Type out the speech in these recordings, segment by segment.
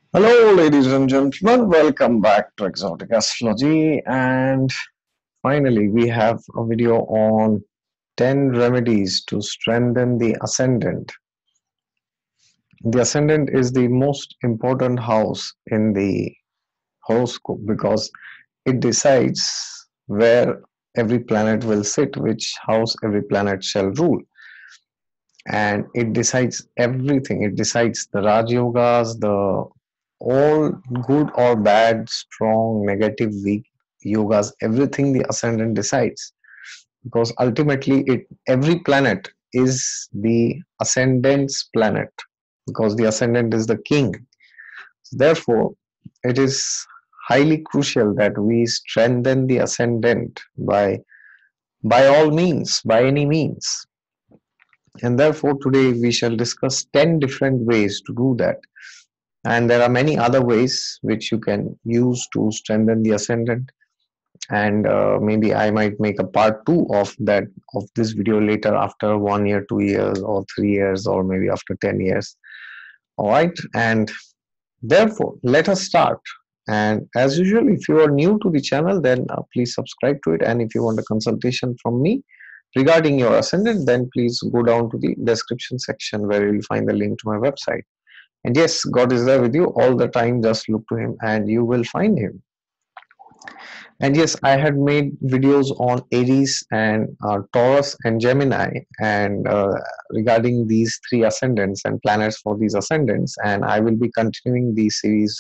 Hello, ladies and gentlemen. Welcome back to Exotic Astrology. And finally, we have a video on 10 remedies to strengthen the ascendant. The ascendant is the most important house in the horoscope because it decides where every planet will sit, which house every planet shall rule. And it decides everything. It decides the Raj Yogas, the all good or bad, strong, negative, weak yogas, everything the ascendant decides. Because ultimately it every planet is the ascendant's planet because the ascendant is the king. Therefore, it is highly crucial that we strengthen the ascendant by all means, by any means. And therefore, today we shall discuss 10 different ways to do that. And there are many other ways which you can use to strengthen the ascendant. And maybe I might make a part two of that of this video later after 1 year, 2 years, or 3 years, or maybe after 10 years. All right. And therefore, let us start. And as usual, if you are new to the channel, then please subscribe to it. And if you want a consultation from me regarding your ascendant, then please go down to the description section where you will find the link to my website. And yes, God is there with you all the time. Just look to Him and you will find Him. And yes, I had made videos on Aries and Taurus and Gemini and regarding these three ascendants and planets for these ascendants. And I will be continuing the series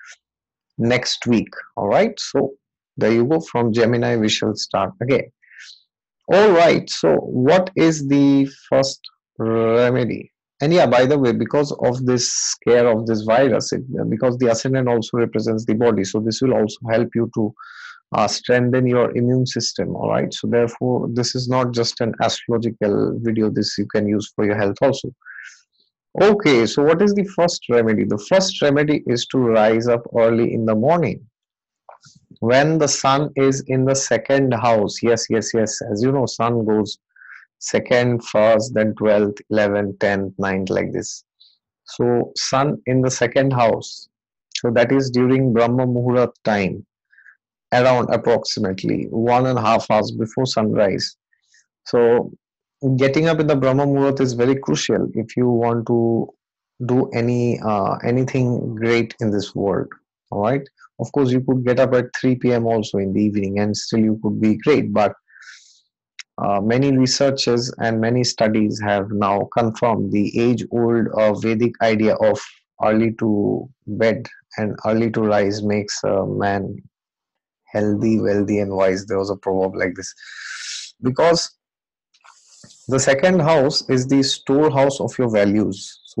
next week. All right. So there you go. From Gemini, we shall start again. All right. So what is the first remedy? And yeah, by the way, because of this scare of this virus, because the ascendant also represents the body, so this will also help you to strengthen your immune system. All right. So therefore, this is not just an astrological video. This you can use for your health also. Okay. So what is the first remedy? The first remedy is to rise up early in the morning when the sun is in the second house. Yes, yes, yes. As you know, sun goes second, first, then 12th, 11th, 10th, 9th, like this. So sun in the second house. So that is during Brahma Muhurat time, around approximately 1.5 hours before sunrise. So getting up in the Brahma Muhurat is very crucial if you want to do anything great in this world. All right. Of course, you could get up at 3 p.m. also in the evening, and still you could be great. But many researchers and many studies have now confirmed the age-old Vedic idea of early to bed and early to rise makes a man healthy, wealthy, and wise. There was a proverb like this. Because the second house is the storehouse of your values. So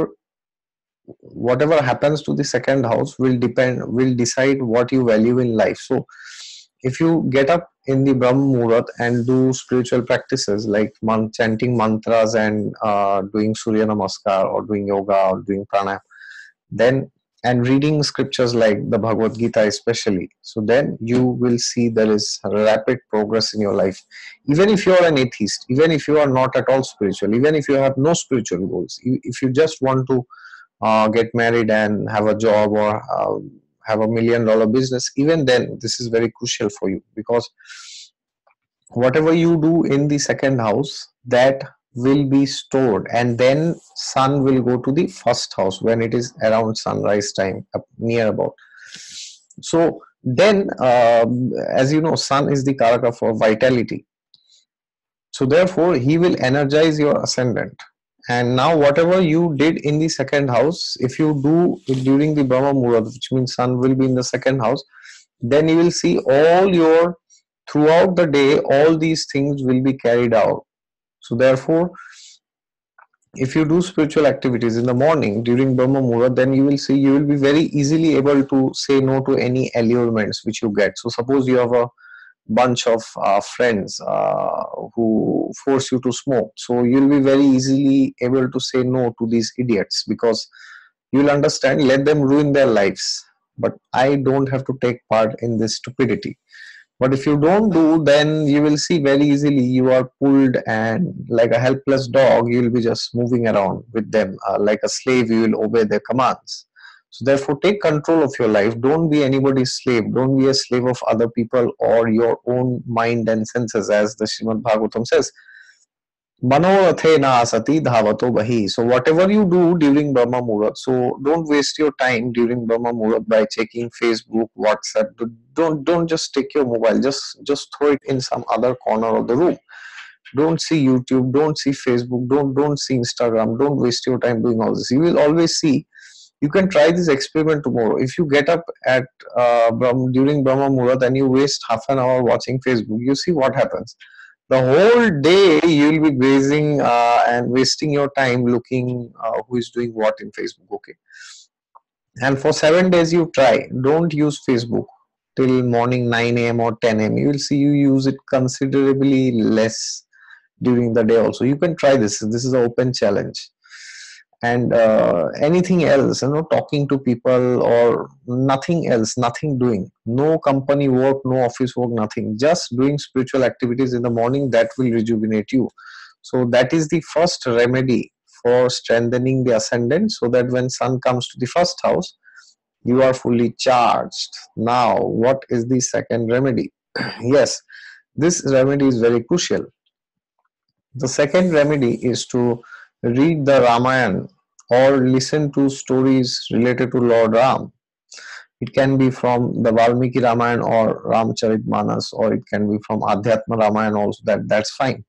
whatever happens to the second house will decide what you value in life. So if you get up in the Brahma Muhurat and do spiritual practices like chanting mantras and doing Surya Namaskar or doing yoga or doing pranayama, then and reading scriptures like the Bhagavad Gita especially, so then you will see there is rapid progress in your life. Even if you are an atheist, even if you are not at all spiritual, even if you have no spiritual goals, if you just want to get married and have a job or have $1 million business, even then this is very crucial for you because whatever you do in the second house, that will be stored, and then sun will go to the first house when it is around sunrise time, near about. So then as you know, sun is the karaka for vitality, so therefore he will energize your ascendant. And now whatever you did in the second house, if you do it during the Brahma Muhurat, which means sun will be in the second house, then you will see all your throughout the day all these things will be carried out. So therefore, if you do spiritual activities in the morning during Brahma Muhurat, then you will see you will be very easily able to say no to any allurements which you get. So suppose you have a bunch of friends who force you to smoke, so you'll be very easily able to say no to these idiots because you'll understand, let them ruin their lives, but I don't have to take part in this stupidity. But if you don't do, then you will see very easily you are pulled, and like a helpless dog, you will be just moving around with them. Like a slave, you will obey their commands. So therefore, take control of your life. Don't be anybody's slave. Don't be a slave of other people or your own mind and senses, as the Srimad Bhagavatam says. Manorathe na asati dhavato bahi. So whatever you do during Brahma Muhurat, so don't waste your time during Brahma Muhurat by checking Facebook, WhatsApp. Don't just take your mobile. Just throw it in some other corner of the room. Don't see YouTube. Don't see Facebook. Don't see Instagram. Don't waste your time doing all this. You will always see. You can try this experiment tomorrow. If you get up at during Brahma Muhurat and you waste half an hour watching Facebook, you see what happens. The whole day you'll be grazing and wasting your time looking who is doing what in Facebook. Okay, and for 7 days you try. Don't use Facebook till morning 9 a.m. or 10 a.m. You will see you use it considerably less during the day. Also, you can try this. This is an open challenge. And anything else, talking to people or nothing else, nothing doing, no company work, no office work, nothing, just doing spiritual activities in the morning, that will rejuvenate you. So that is the first remedy for strengthening the ascendant, so that when sun comes to the first house, you are fully charged. Now what is the second remedy? Yes, this remedy is very crucial. The second remedy is to read the Ramayana or listen to stories related to Lord Ram. It can be from the Valmiki Ramayana or Ramcharitmanas, or it can be from Adhyatma Ramayana also. That's fine.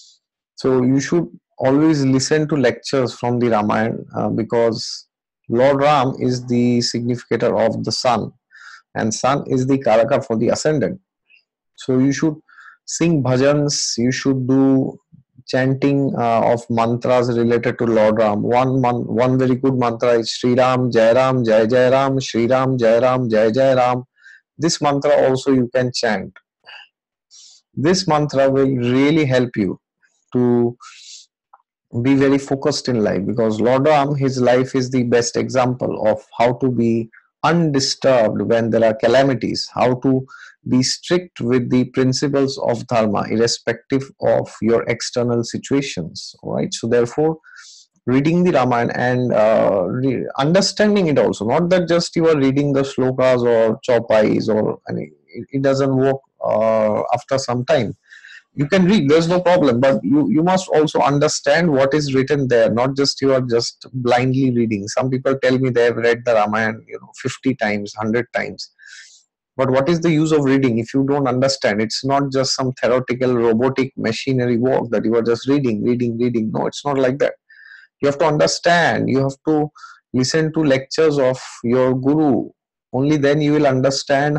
So you should always listen to lectures from the Ramayana because Lord Ram is the significator of the sun, and sun is the karaka for the ascendant. So you should sing bhajans, you should do chanting of mantras related to Lord Ram. One very good mantra is Shri Ram, Jai Ram, Jai Jai Ram, Shri Ram, Jai Ram, Jai Jai Ram. This mantra also you can chant. This mantra will really help you to be very focused in life, because Lord Ram, his life is the best example of how to be undisturbed when there are calamities, how to be strict with the principles of dharma irrespective of your external situations. All right, so therefore reading the Ramayana and understanding it also, not that just you are reading the slokas or chopais, or it doesn't work after some time. You can read, there's no problem, but you must also understand what is written there, not just you are just blindly reading. Some people tell me they have read the Ramayana 50 times, 100 times, but what is the use of reading if you don't understand? It's not just some theoretical robotic machinery work that you are just reading. No, it's not like that. You have to understand, you have to listen to lectures of your guru. Only then you will understand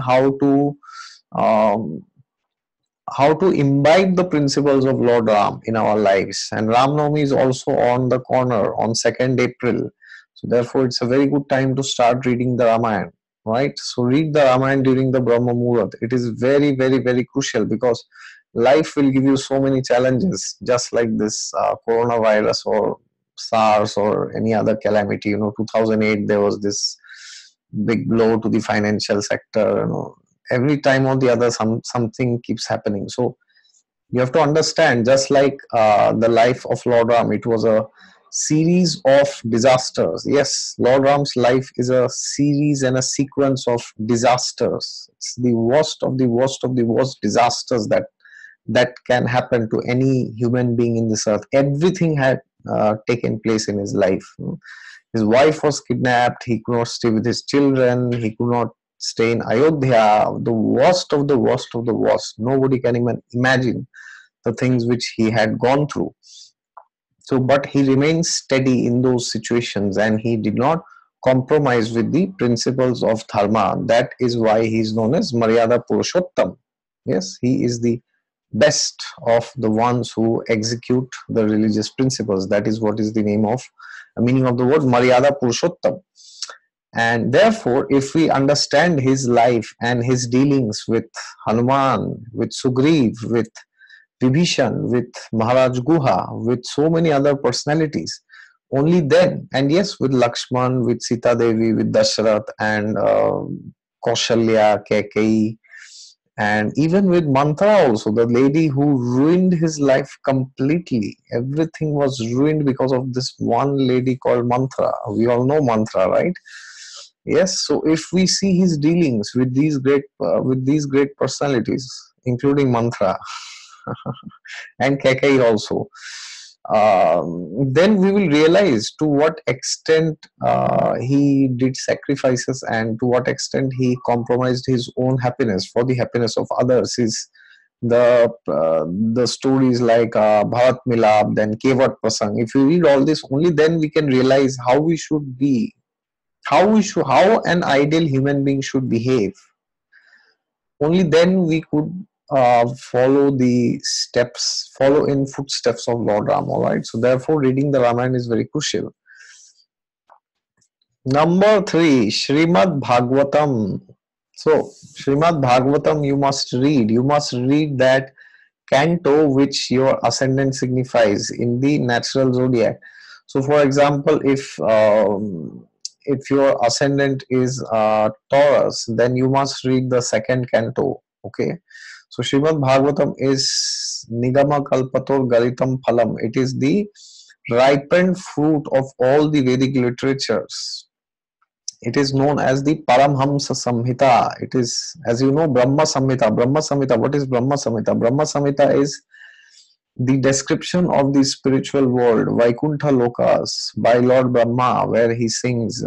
how to imbibe the principles of Lord Ram in our lives. And Ram Navami is also on the corner on 2nd April. So therefore, it's a very good time to start reading the Ramayana, right? So read the Ramayana during the Brahma Muhurat. It is very, very, very crucial, because life will give you so many challenges, just like this coronavirus or SARS or any other calamity. 2008, there was this big blow to the financial sector. Every time or the other, something keeps happening. So you have to understand, just like the life of Lord Ram, it was a series of disasters. Yes, Lord Ram's life is a series and a sequence of disasters. It's the worst of the worst of the worst disasters that can happen to any human being in this earth. Everything had taken place in his life. His wife was kidnapped. He could not stay with his children. He could not stay in Ayodhya. The worst of the worst of the worst. Nobody can even imagine the things which he had gone through. So, but he remained steady in those situations, and he did not compromise with the principles of dharma. That is why he is known as Maryada Purushottam. Yes, he is the best of the ones who execute the religious principles. That is what is the meaning of the word Maryada Purushottam. And therefore, if we understand his life and his dealings with Hanuman, with Sugriv, with Vibhishan, with Maharaj Guha, with so many other personalities, only then, and yes, with Lakshman, with Sita Devi, with Dasharath, and Kaushalya, Kaikeyi, and even with Mantra also, the lady who ruined his life completely. Everything was ruined because of this one lady called Mantra. We all know Mantra, right? Yes, so if we see his dealings with these great personalities, including Mantra and Kekai also, then we will realize to what extent he did sacrifices and to what extent he compromised his own happiness for the happiness of others. Is the stories like Bharat Milap, then Kevat Prasang. If you read all this, only then we can realize how we should be, how an ideal human being should behave. Only then we could follow in footsteps of Lord Ram. All right. So therefore, reading the Ramayana is very crucial. Number three, Srimad Bhagavatam. So Srimad Bhagavatam, you must read. You must read that canto which your ascendant signifies in the natural zodiac. So, for example, if your ascendant is Taurus, then you must read the second canto. Okay. So Srimad Bhagavatam is Nigama Kalpator Galitam Phalam. It is the ripened fruit of all the Vedic literatures. It is known as the Paramhamsa Samhita. It is, as you know, Brahma Samhita. Brahma Samhita. What is Brahma Samhita? Brahma Samhita is the description of the spiritual world, Vaikuntha Lokas, by Lord Brahma, where he sings,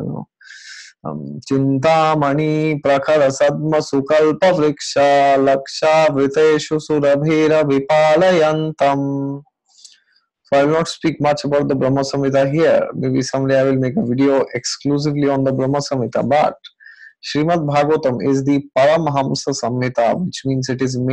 Chintamani Prakhara Sadma Sukalpa Vriksha Laksha Vriteshu Surabhira Vipalayantam. So I will not speak much about the Brahma Samhita here. Maybe someday I will make a video exclusively on the Brahma Samhita. But Srimad Bhagavatam is the Paramhamsa Samhita, which means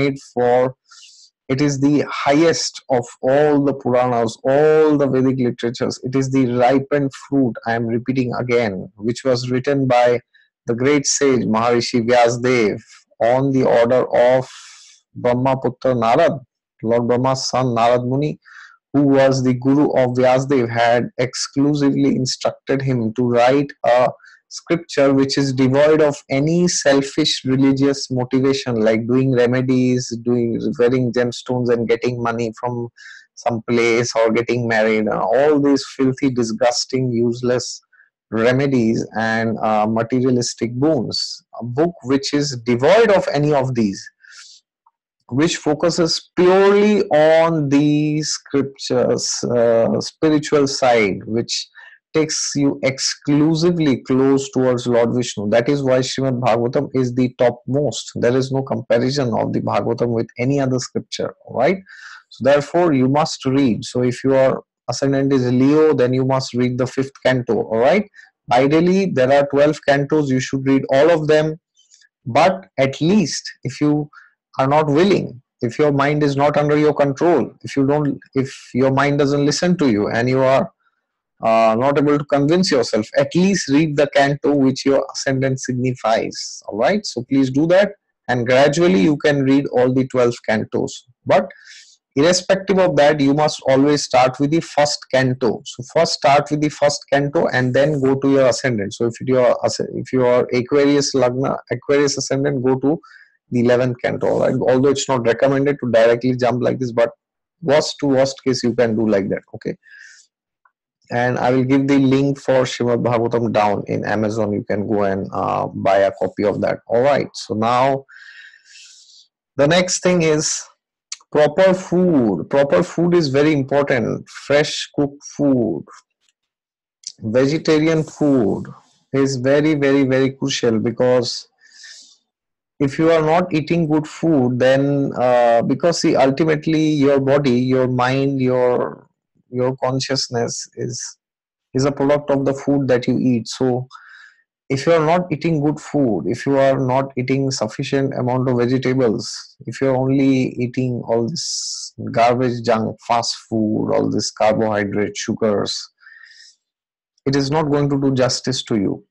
it is the highest of all the Puranas, all the Vedic literatures. It is the ripened fruit, I am repeating again, which was written by the great sage Maharishi Vyasdev on the order of Brahmaputra Narad, Lord Brahma's son Narad Muni, who was the guru of Vyasdev, had exclusively instructed him to write a scripture which is devoid of any selfish religious motivation like doing remedies, doing wearing gemstones and getting money from some place or getting married, all these filthy, disgusting, useless remedies and materialistic boons. A book which is devoid of any of these, which focuses purely on the scriptures, spiritual side, which takes you exclusively close towards Lord Vishnu. That is why Srimad Bhagavatam is the topmost. There is no comparison of the Bhagavatam with any other scripture, right? So therefore, you must read. So if your ascendant is Leo, then you must read the fifth canto, all right? Ideally, there are 12 cantos. You should read all of them. But at least if you are not willing, if your mind is not under your control, if your mind doesn't listen to you and you are not able to convince yourself, at least read the canto which your ascendant signifies. All right, so please do that, and gradually you can read all the 12 cantos. But irrespective of that, you must always start with the first canto. So first start with the first canto and then go to your ascendant. So if you are Aquarius Lagna, Aquarius ascendant, go to the 11th canto, right? Although it's not recommended to directly jump like this, but worst to worst case you can do like that. Okay, and I will give the link for Srimad Bhagavatam down in Amazon. You can go and buy a copy of that. All right, so now the next thing is proper food. Proper food is very important. Fresh cooked food, vegetarian food is very, very, very crucial, because if you are not eating good food, then because see, ultimately your body, your mind, your consciousness is a product of the food that you eat. So if you are not eating good food, if you are not eating sufficient amount of vegetables, if you're only eating all this garbage junk, fast food, all this carbohydrate, sugars, it is not going to do justice to you.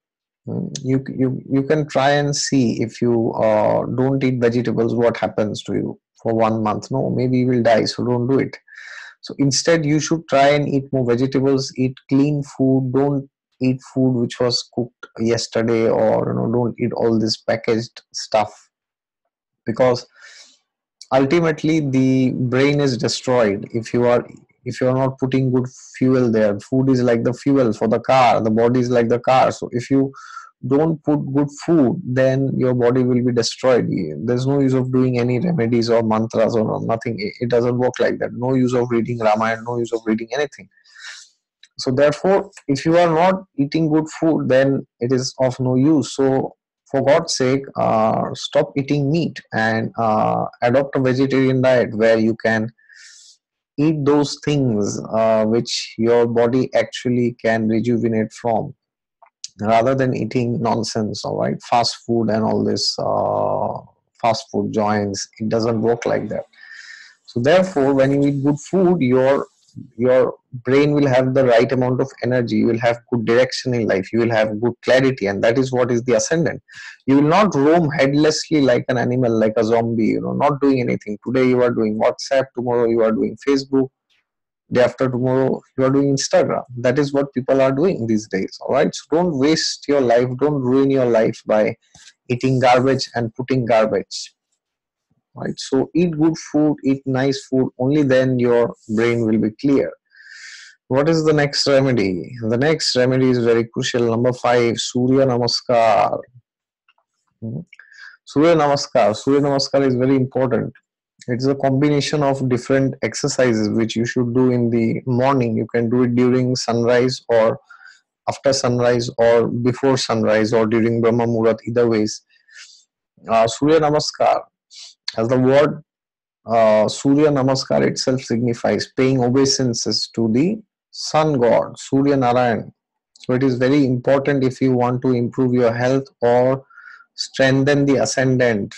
You can try and see, if you don't eat vegetables, what happens to you for 1 month. No, maybe you will die, so don't do it. So instead you should try and eat more vegetables, eat clean food, don't eat food which was cooked yesterday, or don't eat all this packaged stuff, because ultimately the brain is destroyed if you are not putting good fuel there. Food is like the fuel for the car, the body is like the car. So if you don't put good food, then your body will be destroyed. There's no use of doing any remedies or mantras or nothing. It doesn't work like that. No use of reading Ramayana, no use of reading anything. So therefore, if you are not eating good food, then it is of no use. So for God's sake, stop eating meat and adopt a vegetarian diet where you can eat those things which your body actually can rejuvenate from, rather than eating nonsense. All right, fast food and all this fast food joints, it doesn't work like that. So therefore, when you eat good food, your brain will have the right amount of energy. You will have good direction in life. You will have good clarity, and that is what is the ascendant. You will not roam headlessly like an animal, like a zombie. Not doing anything. Today you are doing WhatsApp. Tomorrow you are doing Facebook. Day after tomorrow you are doing Instagram. That is what people are doing these days. All right. So don't waste your life. Don't ruin your life by eating garbage and putting garbage. Right, so eat good food, eat nice food, only then your brain will be clear. What is the next remedy? The next remedy is very crucial. Number 5, Surya Namaskar. Hmm. Surya Namaskar is very important. It's a combination of different exercises which you should do in the morning. You can do it during sunrise or after sunrise or before sunrise or during Brahma Muhurat, either ways. Surya Namaskar, as the word Surya Namaskar itself signifies paying obeisances to the sun god, Surya Narayan. So it is very important if you want to improve your health or strengthen the ascendant.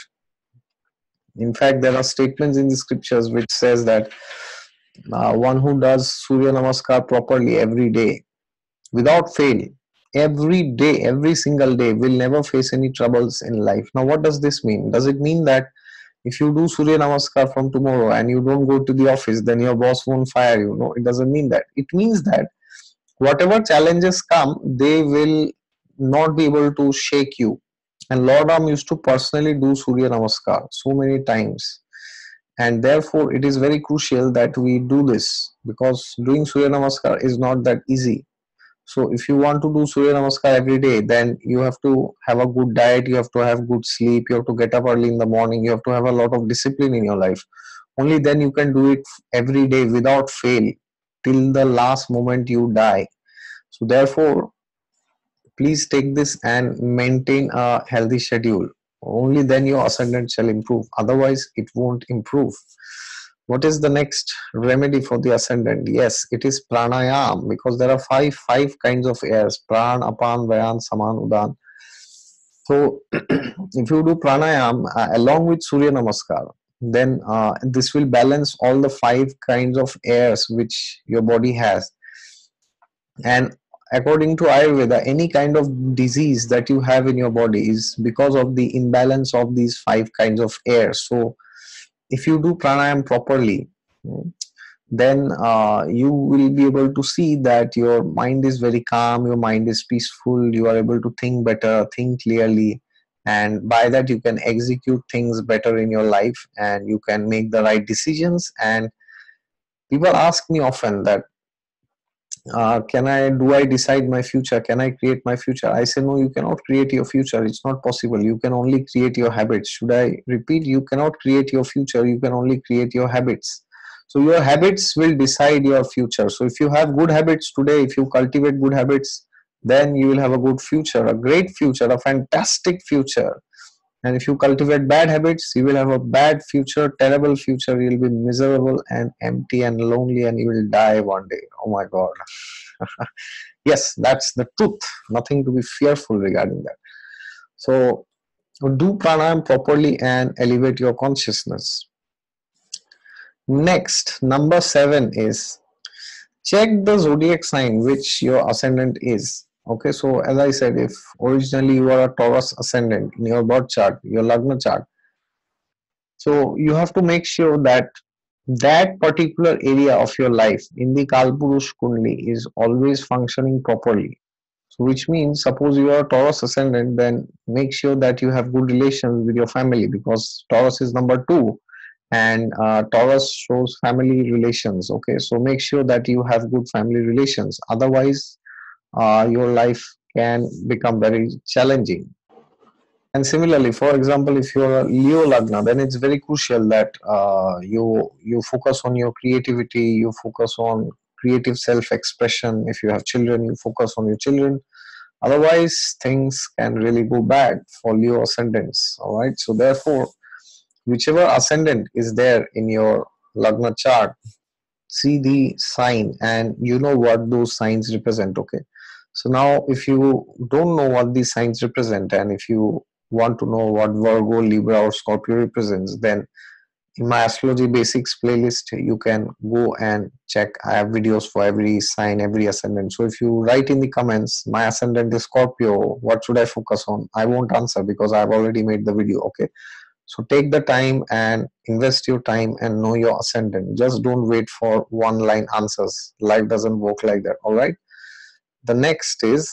In fact, there are statements in the scriptures which says that one who does Surya Namaskar properly every day, without fail, every day, every single day, will never face any troubles in life. Now, what does this mean? Does it mean that if you do Surya Namaskar from tomorrow and you don't go to the office, then your boss won't fire you? No, it doesn't mean that. It means that whatever challenges come, they will not be able to shake you. And Lord Ram used to personally do Surya Namaskar so many times. And therefore, it is very crucial that we do this, because doing Surya Namaskar is not that easy. So if you want to do Surya Namaskar every day, then you have to have a good diet, you have to have good sleep, you have to get up early in the morning, you have to have a lot of discipline in your life. Only then you can do it every day without fail till the last moment you die. So therefore, please take this and maintain a healthy schedule. Only then your ascendant shall improve. Otherwise, it won't improve. What is the next remedy for the ascendant? Yes, it is pranayam, because there are five kinds of airs: pran, apan, vayan, saman, udan. So if you do pranayam along with Surya Namaskar, then this will balance all the 5 kinds of airs which your body has. And according to Ayurveda, any kind of disease that you have in your body is because of the imbalance of these 5 kinds of air. So if you do pranayam properly, then you will be able to see that your mind is very calm, your mind is peaceful, you are able to think better, think clearly, and by that you can execute things better in your life and you can make the right decisions. And people ask me often that do I decide my future, can I create my future? I say no, you cannot create your future, it's not possible. You can only create your habits. Should I repeat? You cannot create your future, you can only create your habits. So your habits will decide your future. So if you have good habits today, if you cultivate good habits, then you will have a good future, a great future, a fantastic future. And if you cultivate bad habits, you will have a bad future, terrible future. You'll be miserable and empty and lonely, and you will die one day. Oh my God. Yes, that's the truth. Nothing to be fearful regarding that. So, do pranayam properly and elevate your consciousness. Next, number 7 is check the zodiac sign which your ascendant is. Okay, so as I said, if originally you are a Taurus ascendant in your birth chart, your Lagna chart, so you have to make sure that that particular area of your life in the Kalpurush Kundli is always functioning properly. So which means, suppose you are a Taurus ascendant, then make sure that you have good relations with your family, because Taurus is number 2 and Taurus shows family relations. Okay, so make sure that you have good family relations. Otherwise, your life can become very challenging. And similarly, for example, if you're a Leo Lagna, then it's very crucial that you focus on your creativity, you focus on creative self-expression. If you have children, you focus on your children. Otherwise, things can really go bad for Leo ascendants. All right. So therefore, whichever ascendant is there in your Lagna chart, see the sign and you know what those signs represent. Okay. So now if you don't know what these signs represent, and if you want to know what Virgo, Libra or Scorpio represents, then in my astrology basics playlist you can go and check. I have videos for every sign, every ascendant. So if you write in the comments my ascendant is Scorpio, what should I focus on, I won't answer because I've already made the video. Okay. So take the time and invest your time and know your ascendant. Just don't wait for one line answers. Life doesn't work like that. All right. The next is,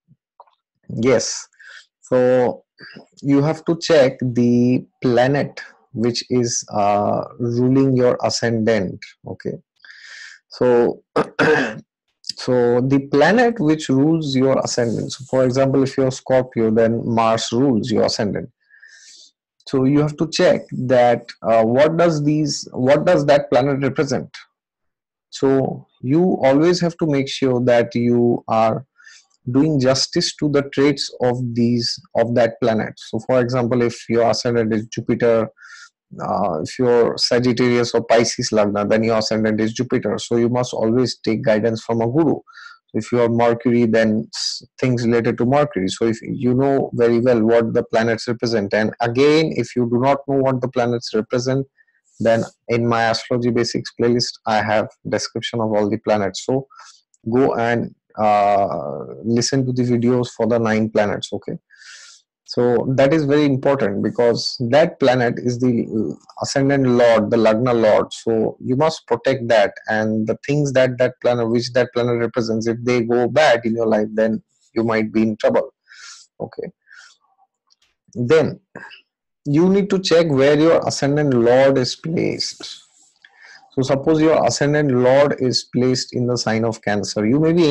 yes, so you have to check the planet which is ruling your ascendant. Okay. So so the planet which rules your ascendant, so for example, if you're Scorpio, then Mars rules your ascendant. So you have to check that what does that planet represent. So you always have to make sure that you are doing justice to the traits of that planet. So for example, if your ascendant is Jupiter, if you're Sagittarius or Pisces Lagna, then your ascendant is Jupiter. So you must always take guidance from a guru. If you are Mercury, then things related to Mercury. So if you know very well what the planets represent, and again, if you do not know what the planets represent, then in my astrology basics playlist, I have description of all the planets. So go and listen to the videos for the 9 planets. Okay. So that is very important because that planet is the ascendant lord, the Lagna lord. So you must protect that, and the things that which that planet represents, if they go bad in your life, then you might be in trouble. Okay. Then you need to check where your ascendant lord is placed. So suppose your ascendant lord is placed in the sign of Cancer. You may be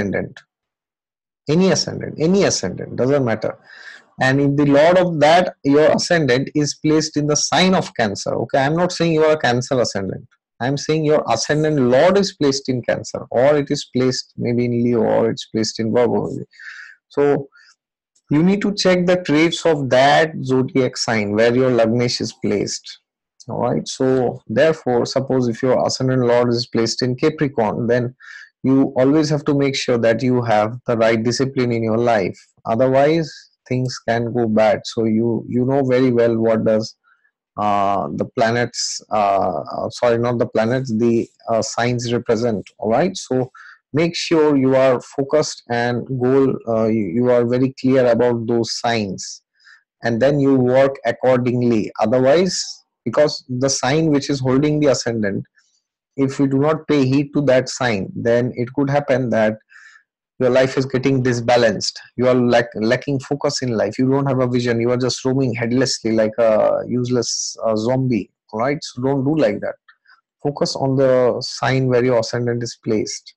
any ascendant, doesn't matter. And if the lord of that your ascendant is placed in the sign of Cancer, okay, I'm not saying you are a Cancer ascendant, I'm saying your ascendant lord is placed in Cancer, or it is placed maybe in Leo, or it's placed in Virgo. So you need to check the traits of that zodiac sign where your Lagnesh is placed. All right. So therefore, suppose if your ascendant lord is placed in Capricorn, then you always have to make sure that you have the right discipline in your life. Otherwise, things can go bad. So you know very well what does the planets, sorry, not the planets, the signs represent. All right. So make sure you are focused and you are very clear about those signs, and then you work accordingly. Otherwise, because the sign which is holding the ascendant, if we do not pay heed to that sign, then it could happen that your life is getting disbalanced. You are lacking focus in life. You don't have a vision. You are just roaming headlessly like a useless zombie. All right. So don't do like that. Focus on the sign where your ascendant is placed.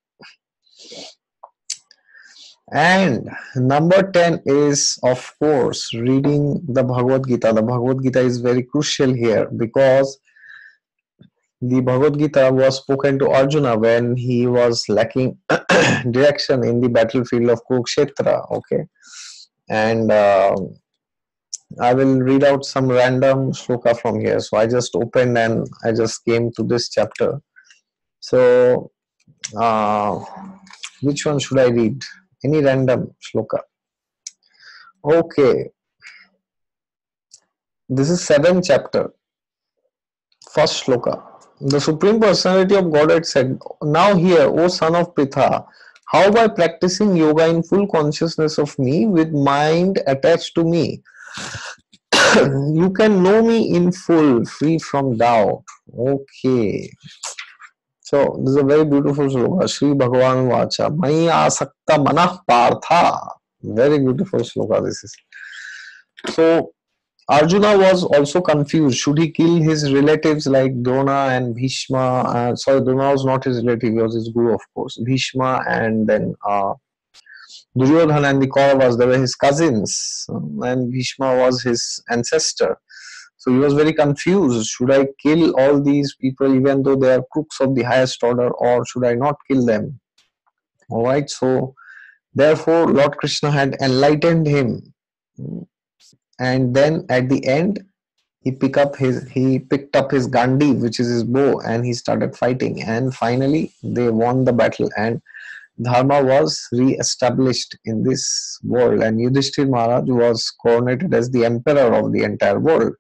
And number 10 is, of course, reading the Bhagavad Gita. The Bhagavad Gita is very crucial here because the Bhagavad Gita was spoken to Arjuna when he was lacking direction in the battlefield of Kurukshetra. Okay. And I will read out some random shloka from here. So I just opened and I just came to this chapter. So which one should I read? Any random shloka? Okay. This is 7th chapter. First shloka. The Supreme Personality of Godhead said, "Now hear, O son of Pritha, how by practicing yoga in full consciousness of me with mind attached to me, you can know me in full, free from doubt." Okay. So this is a very beautiful shloka. Shri Bhagavan Vacha. Mai asakta manah partha. Very beautiful shloka this is. So Arjuna was also confused. Should he kill his relatives like Drona and Bhishma? Sorry, Drona was not his relative, he was his guru, of course. Bhishma and then Duryodhana and the Kauravas, they were his cousins, and Bhishma was his ancestor. So he was very confused. Should I kill all these people even though they are crooks of the highest order, or should I not kill them? Alright, so therefore Lord Krishna had enlightened him. And then at the end, he picked up his Gandhi, which is his bow, and he started fighting. And finally they won the battle, and Dharma was re-established in this world, and Yudhishthir Maharaj was coronated as the emperor of the entire world.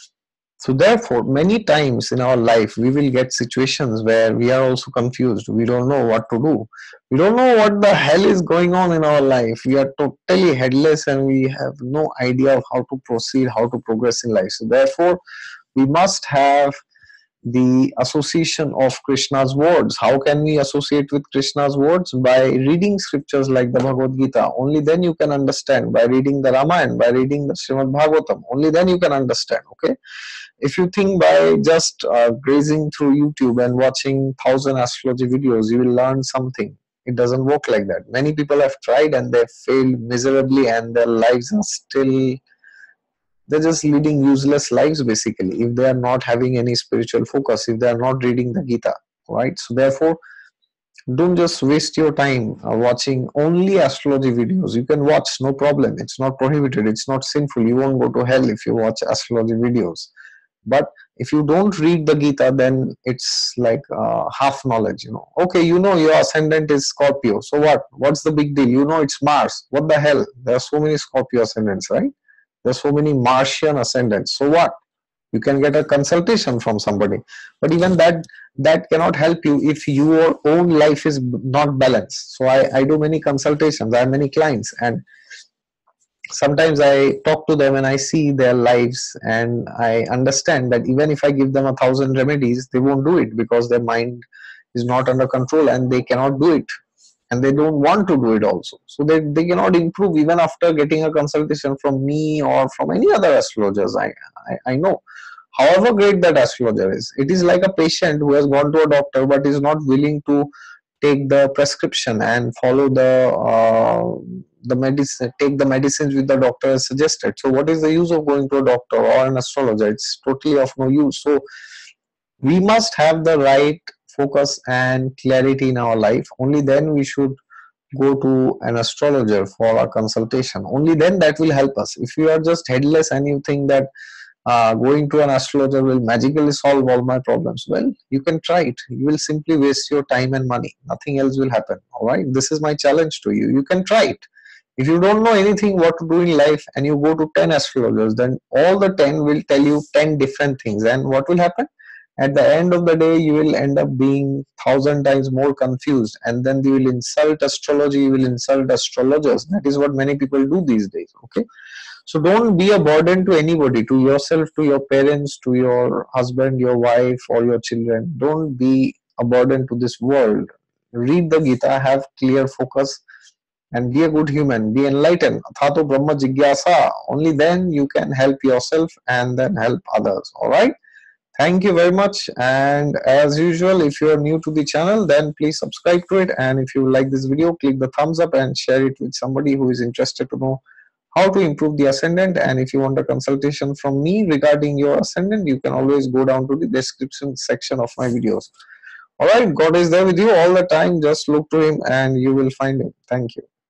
So therefore, many times in our life, we will get situations where we are also confused. We don't know what to do. We don't know what the hell is going on in our life. We are totally headless and we have no idea of how to proceed, how to progress in life. So therefore, we must have the association of Krishna's words. How can we associate with Krishna's words? By reading scriptures like the Bhagavad Gita. Only then you can understand. By reading the Ramayana, by reading the Srimad Bhagavatam. Only then you can understand. Okay. If you think by just grazing through YouTube and watching 1,000 astrology videos, you will learn something. It doesn't work like that. Many people have tried and they failed miserably, and their lives are still, they're just leading useless lives basically, if they are not having any spiritual focus, if they are not reading the Gita, right? So therefore, don't just waste your time watching only astrology videos. You can watch, no problem. It's not prohibited. It's not sinful. You won't go to hell if you watch astrology videos. But if you don't read the Gita, then it's like half knowledge, you know. Okay, you know your ascendant is Scorpio. So what? What's the big deal? You know it's Mars. What the hell? There are so many Scorpio ascendants, right? There's so many Martian ascendants. So what? You can get a consultation from somebody, but even that cannot help you if your own life is not balanced. So I do many consultations. I have many clients, and sometimes I talk to them and I see their lives, and I understand that even if I give them 1,000 remedies, they won't do it because their mind is not under control and they cannot do it, and they don't want to do it also. So they cannot improve even after getting a consultation from me or from any other astrologers. I know. However great that astrologer is, it is like a patient who has gone to a doctor but is not willing to take the prescription and follow the medicine, take the medicines which the doctor has suggested. So what is the use of going to a doctor or an astrologer? It's totally of no use. So we must have the right focus and clarity in our life. Only then we should go to an astrologer for a consultation. Only then that will help us. If you are just headless and you think that going to an astrologer will magically solve all my problems, well, you can try it. You will simply waste your time and money. Nothing else will happen. All right, this is my challenge to you. You can try it. If you don't know anything what to do in life and you go to 10 astrologers, then all the 10 will tell you 10 different things, and what will happen at the end of the day? You will end up being 1,000 times more confused, and then you will insult astrology, you will insult astrologers. That is what many people do these days. Okay, so don't be a burden to anybody, to yourself, to your parents, to your husband, your wife, or your children. Don't be a burden to this world. Read the Gita, have clear focus, and be a good human. Be enlightened. Athato Brahma Jigyasa. Only then you can help yourself and then help others. All right. Thank you very much. And as usual, if you are new to the channel, then please subscribe to it. And if you like this video, click the thumbs up and share it with somebody who is interested to know how to improve the ascendant. And if you want a consultation from me regarding your ascendant, you can always go down to the description section of my videos. All right, God is there with you all the time. Just look to him and you will find him. Thank you.